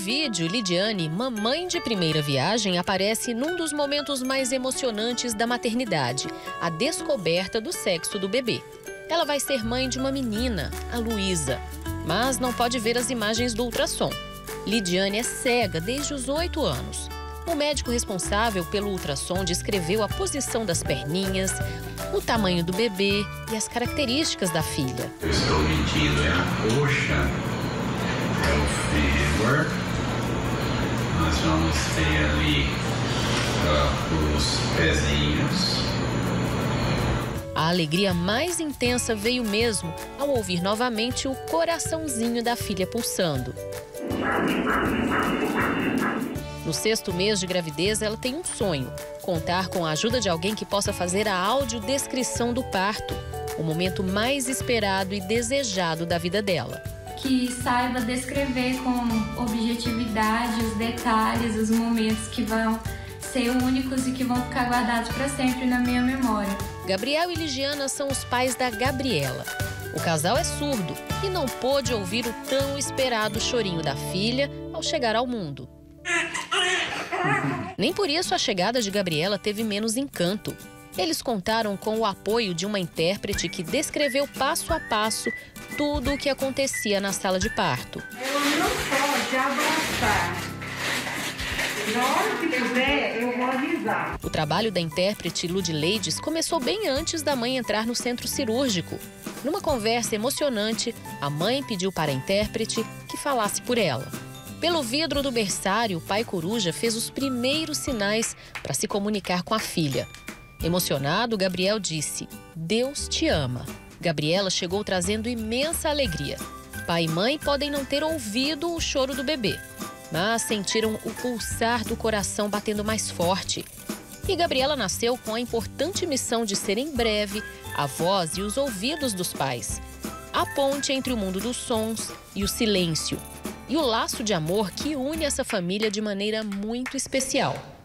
vídeo, Lidiane, mamãe de primeira viagem, aparece num dos momentos mais emocionantes da maternidade, a descoberta do sexo do bebê. Ela vai ser mãe de uma menina, a Luísa, mas não pode ver as imagens do ultrassom. Lidiane é cega desde os 8 anos. O médico responsável pelo ultrassom descreveu a posição das perninhas, o tamanho do bebê e as características da filha. Eu estou medindo a coxa, o fêmur. Nós vamos ter ali os pezinhos. A alegria mais intensa veio mesmo ao ouvir novamente o coraçãozinho da filha pulsando. No 6º mês de gravidez, ela tem um sonho: contar com a ajuda de alguém que possa fazer a audiodescrição do parto, o momento mais esperado e desejado da vida dela. Que saiba descrever com objetividade os detalhes, os momentos que vão ser únicos e que vão ficar guardados para sempre na minha memória. Gabriel e Ligiana são os pais da Gabriela. O casal é surdo e não pôde ouvir o tão esperado chorinho da filha ao chegar ao mundo. Nem por isso a chegada de Gabriela teve menos encanto. Eles contaram com o apoio de uma intérprete que descreveu passo a passo tudo o que acontecia na sala de parto. Ela não pode abraçar. Na hora que puder, eu vou avisar. O trabalho da intérprete Ludileides começou bem antes da mãe entrar no centro cirúrgico. Numa conversa emocionante, a mãe pediu para a intérprete que falasse por ela. Pelo vidro do berçário, o pai coruja fez os primeiros sinais para se comunicar com a filha. Emocionado, Gabriel disse: "Deus te ama." Gabriela chegou trazendo imensa alegria. Pai e mãe podem não ter ouvido o choro do bebê, mas sentiram o pulsar do coração batendo mais forte. E Gabriela nasceu com a importante missão de ser em breve a voz e os ouvidos dos pais. A ponte entre o mundo dos sons e o silêncio. E o laço de amor que une essa família de maneira muito especial.